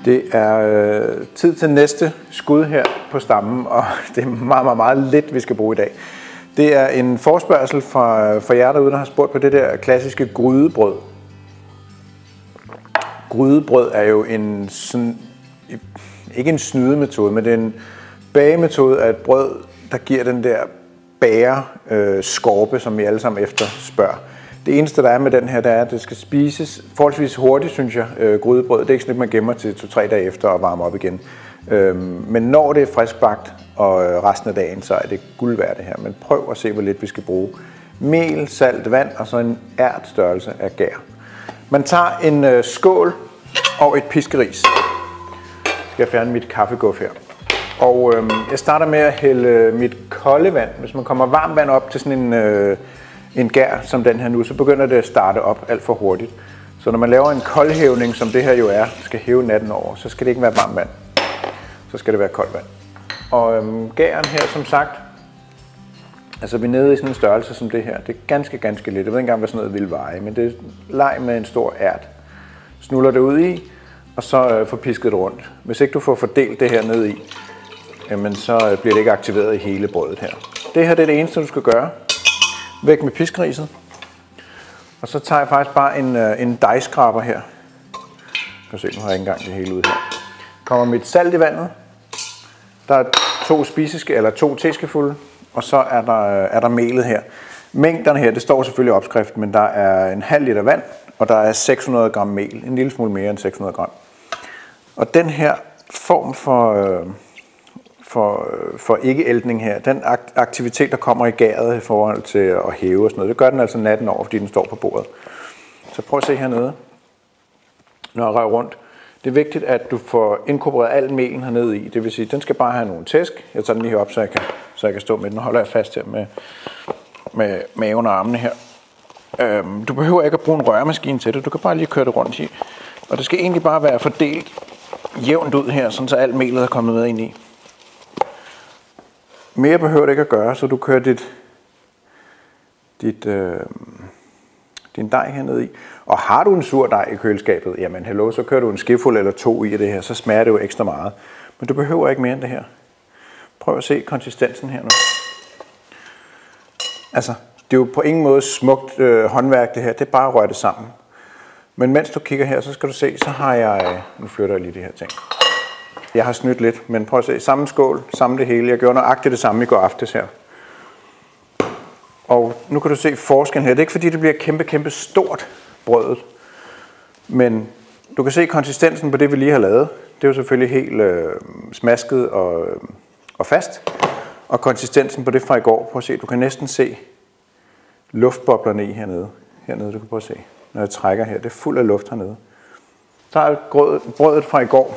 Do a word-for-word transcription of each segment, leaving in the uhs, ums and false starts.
Det er øh, tid til næste skud her på stammen, og det er meget, meget, meget lidt, vi skal bruge i dag. Det er en forespørgsel fra, fra jer derude, der har spurgt på det der klassiske grydebrød. Grydebrød er jo en sådan, ikke en snydemetode, men det er en bagemetode af et brød, der giver den der bære øh, skorpe, som vi alle sammen efterspørger. Det eneste, der er med den her, det er, at det skal spises forholdsvis hurtigt, synes jeg, øh, grydebrød. Det er ikke sådan, at man gemmer til to-tre dage efter og varmer op igen. Øhm, men når det er friskbagt og øh, resten af dagen, så er det guld værd det her. Men prøv at se, hvor lidt vi skal bruge. Mel, salt, vand og så en ært størrelse af gær. Man tager en øh, skål og et piskeris. Jeg skal fjerne mit kaffeguf her. Og øh, jeg starter med at hælde mit kolde vand. Hvis man kommer varmt vand op til sådan en... Øh, en gær som den her nu, så begynder det at starte op alt for hurtigt. Så når man laver en koldhævning, som det her jo er, skal hæve natten over, så skal det ikke være varmt vand. Så skal det være koldt vand. Og øhm, gæren her, som sagt, altså vi er nede i sådan en størrelse som det her. Det er ganske, ganske lidt. Jeg ved ikke engang, hvad sådan noget vil veje, men det er leg med en stor ært. Snuller det ud i, og så øh, får pisket det rundt. Hvis ikke du får fordelt det her ned i, jamen, så bliver det ikke aktiveret i hele brødet her. Det her det er det eneste, du skal gøre. Væk med piskeriset. Og så tager jeg faktisk bare en, en dejskraber her. Kan se, nu har jeg ikke engang det hele ud her. Kommer mit salt i vandet. Der er to spiseske eller to teskefulde. Og så er der, er der melet her. Mængderne her, det står selvfølgelig i opskriften, men der er en halv liter vand, og der er seks hundrede gram mel. En lille smule mere end seks hundrede gram. Og den her form for... Øh, for, for ikke-æltning her, den aktivitet, der kommer i gæret i forhold til at hæve og sådan noget, det gør den altså natten over, fordi den står på bordet. Så prøv at se hernede, når jeg rører rundt. Det er vigtigt, at du får inkorporeret al melen hernede i. Det vil sige, den skal bare have nogle tæsk. Jeg tager den lige op, så jeg kan, så jeg kan stå med den. Nu holder jeg fast her med, med maven og armene her. Øhm, du behøver ikke at bruge en røremaskine til det. Du kan bare lige køre det rundt i. Og det skal egentlig bare være fordelt jævnt ud her, sådan så alt melet er kommet med ind i. Mere behøver det ikke at gøre, så du kører dit, dit, øh, din dej hernede i. Og har du en sur dej i køleskabet, jamen hello, så kører du en skefuld eller to i det her, så smager det jo ekstra meget. Men du behøver ikke mere end det her. Prøv at se konsistensen her nu. Altså, det er jo på ingen måde smukt øh, håndværk det her, det er bare at røre det sammen. Men mens du kigger her, så skal du se, så har jeg, nu flytter jeg lige de her ting. Jeg har snydt lidt, men prøv at se, samme skål, samme det hele. Jeg gjorde nøjagtigt det samme i går aftes her. Og nu kan du se forskellen her. Det er ikke fordi, det bliver kæmpe, kæmpe stort brødet. Men du kan se konsistensen på det, vi lige har lavet. Det er jo selvfølgelig helt øh, smasket og, øh, og fast. Og konsistensen på det fra i går, prøv at se, du kan næsten se luftboblerne i hernede. Hernede, du kan prøve at se, når jeg trækker her. Det er fuld af luft hernede. Så har jeg brødet fra i går.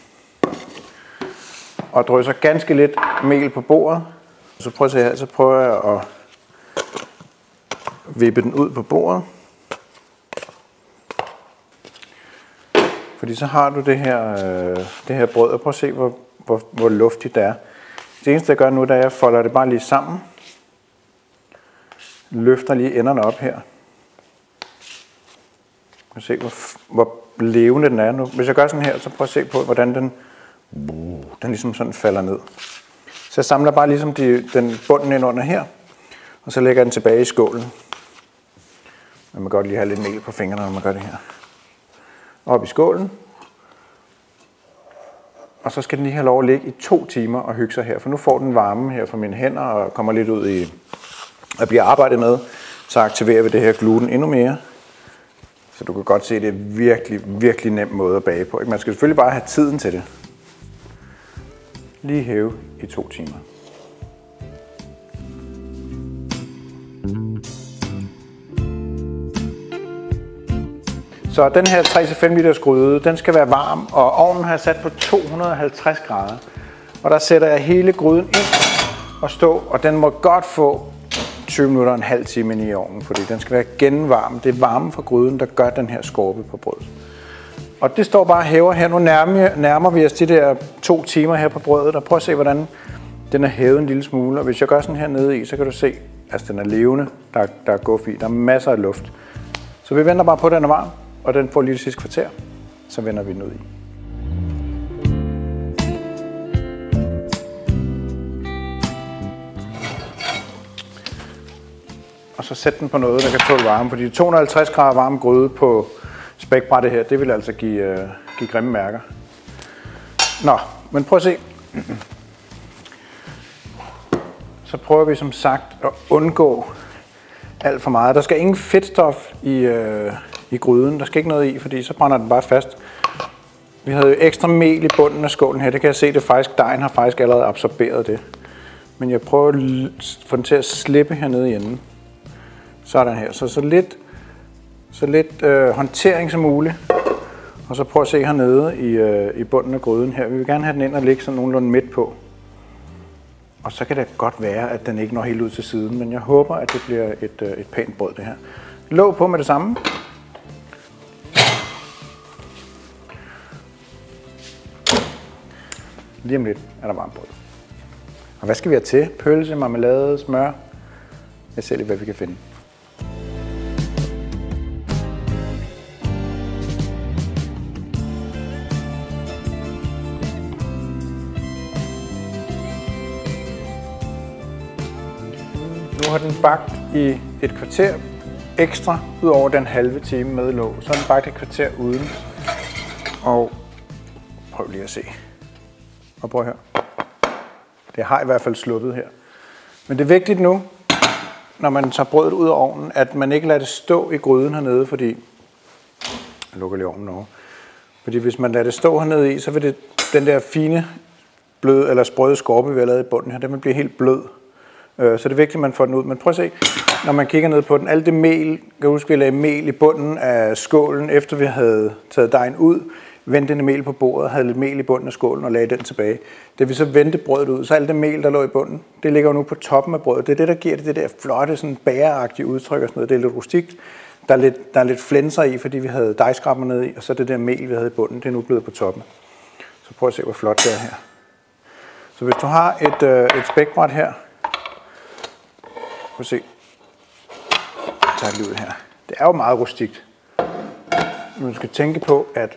Og drysser ganske lidt mel på bordet. Så prøv at se her, så prøver jeg at vippe den ud på bordet. Fordi så har du det her, øh, det her brød, og prøv at se, hvor, hvor, hvor luftigt det er. Det eneste, jeg gør nu, det er, at jeg folder det bare lige sammen. Løfter lige enderne op her. Prøv at se, hvor, hvor levende den er nu. Hvis jeg gør sådan her, så prøv at se på, hvordan den... Den ligesom sådan falder ned. Så jeg samler bare ligesom de, den bunden ind under her, og så lægger jeg den tilbage i skålen. Man må godt lige have lidt mel på fingrene, når man gør det her. Op i skålen. Og så skal den lige have lov at ligge i to timer og hygge sig her, for nu får den varme her fra mine hænder og kommer lidt ud i at blive arbejdet med. Så aktiverer vi det her gluten endnu mere. Så du kan godt se, at det er virkelig, virkelig nem måde at bage på. Man skal selvfølgelig bare have tiden til det. Lige hæve i to timer. Så den her tre til fem liters gryde, den skal være varm, og ovnen har jeg sat på to hundrede og halvtreds grader. Og der sætter jeg hele gryden ind og stå, og den må godt få tyve minutter og en halv time ind i ovnen, fordi den skal være genvarm. Det er varmen fra gryden, der gør den her skorpe på brødet. Og det står bare og hæver her. Nu nærmer, nærmer vi os de der to timer her på brødet, og prøv at se, hvordan den er hævet en lille smule. Og hvis jeg gør sådan her nede i, så kan du se, at den er levende, der, der er guf i. Der er masser af luft. Så vi venter bare på, at den er varm, og den får lige det sidste kvarter. Så vender vi den ud i. og så sætte den på noget, der kan tåle varme. Fordi to hundrede og halvtreds grader varme gryde på spækbrættet her, det vil altså give, øh, give grimme mærker. Nå, men prøv at se. Så prøver vi som sagt at undgå alt for meget. Der skal ingen fedtstof i, øh, i gryden. Der skal ikke noget i, fordi så brænder den bare fast. Vi havde jo ekstra mel i bunden af skålen her. Det kan jeg se, det faktisk, dejen har faktisk allerede absorberet det. Men jeg prøver at få den til at slippe hernede i enden. Sådan her. Så så lidt, så lidt øh, håndtering som muligt. Og så prøv at se hernede i, øh, i bunden af gryden her. Vi vil gerne have den ind og ligge sådan nogenlunde midt på. Og så kan det godt være, at den ikke når helt ud til siden, men jeg håber, at det bliver et, øh, et pænt brød, det her. Låg på med det samme. Lige om lidt er der varmt brød. Og hvad skal vi have til? Pølse, marmelade, smør. Jeg ser lige, hvad vi kan finde. Nu har den bagt i et kvarter ekstra, ud over den halve time med låg. Så har den bagt et kvarter uden. Og prøv lige at se. Og prøv at høre. Det har i hvert fald sluppet her. Men det er vigtigt nu, når man tager brødet ud af ovnen, at man ikke lader det stå i gryden hernede, fordi... Jeg lukker lige ovnen over. Fordi hvis man lader det stå hernede i, så vil det, den der fine, bløde eller sprøde skorpe, vi har lavet i bunden her, den vil blive helt blød. Så det er vigtigt, at man får den ud. Men prøv at se, når man kigger ned på den, alt det mel, kan du huske, vi lagde mel i bunden af skålen, efter vi havde taget dejen ud, vendte det mel på bordet, havde lidt mel i bunden af skålen og lagde den tilbage. Da vi så vendte brødet ud, så alt det mel, der lå i bunden, det ligger jo nu på toppen af brødet. Det er det, der giver det, det der flotte, sådan bæreagtige udtryk og sådan noget. Det er lidt rustikt. Der er lidt, der er lidt flænser i, fordi vi havde dejskrabber nede i, og så det der mel, vi havde i bunden, det er nu blevet på toppen. Så prøv at se, hvor flot det er her. Så hvis du har et, øh, et spækbræt her, prøv at se, jeg tager det lige ud her. Det er jo meget rustikt. Man skal tænke på, at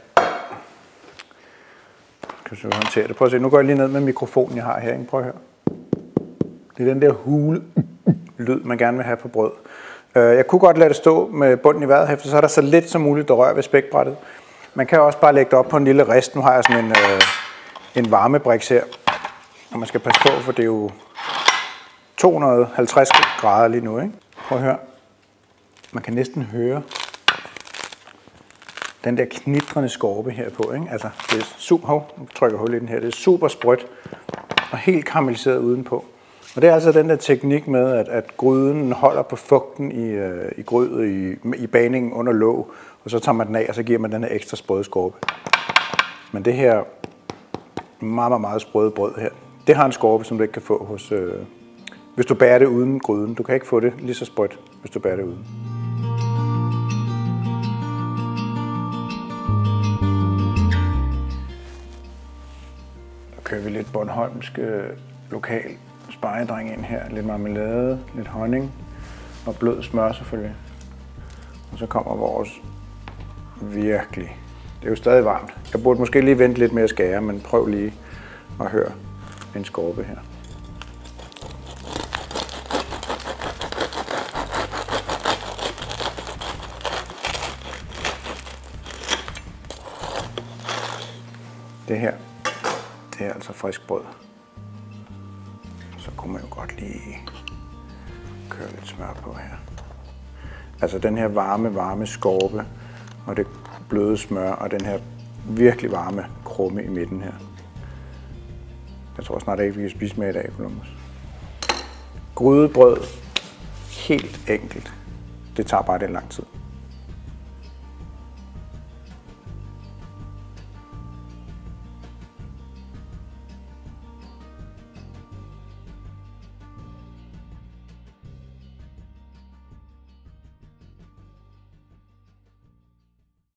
kan du håndtere det. Prøv at se, nu går jeg lige ned med mikrofonen, jeg har her. Prøv at høre. Det er den der hule lyd, man gerne vil have på brød. Jeg kunne godt lade det stå med bunden i vejret her, for så er der så lidt som muligt, der rører ved spækbrættet. Man kan også bare lægge det op på en lille rist. Nu har jeg sådan en, øh, en varmebriks her. Og man skal passe på, for det er jo to hundrede og halvtreds grader lige nu, ikke? Prøv at høre. Man kan næsten høre den der knitrende skorpe her på, ikke? Altså, det er super, hov, nu trykker jeg hul i den her, det er super sprødt og helt karamelliseret udenpå. Og det er altså den der teknik med, at, at gryden holder på fugten i, øh, i grydet, i, i bagningen under låg, og så tager man den af, og så giver man den her ekstra sprøde skorpe. Men det her meget, meget, meget sprøde brød her, det har en skorpe, som du ikke kan få hos, øh, hvis du bærer det uden gryden. Du kan ikke få det lige så sprødt, hvis du bærer det uden. Kører vi lidt bornholmsk øh, lokal spegedreng ind her. Lidt marmelade, lidt honning og blød smør selvfølgelig. Og så kommer vores virkelig. Det er jo stadig varmt. Jeg burde måske lige vente lidt med at skære, men prøv lige at høre en skorpe her. Det her, det er altså frisk brød. Så kunne man jo godt lige køre lidt smør på her. Altså den her varme, varme skorpe og det bløde smør og den her virkelig varme krumme i midten her. Jeg tror snart ikke, vi kan spise med i dag, Columbus. Grydebrød, helt enkelt. Det tager bare lidt lang tid.